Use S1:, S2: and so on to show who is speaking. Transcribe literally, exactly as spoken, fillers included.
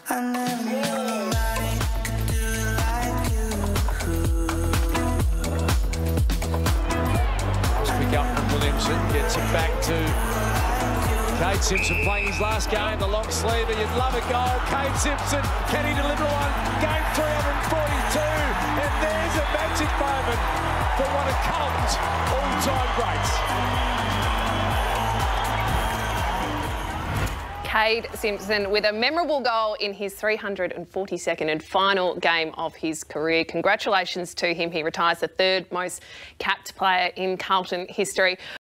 S1: I never knew nobody could do it like you.
S2: Just pick up from Williamson, gets it back to Kade Simpson playing his last game, the long sleever. You'd love a goal. Kade Simpson, can he deliver one? Game three hundred forty-two, and there's a magic moment for one of Carlton's all-time greats.
S3: Kade Simpson with a memorable goal in his three hundred forty-second and final game of his career. Congratulations to him. He retires the third most capped player in Carlton history.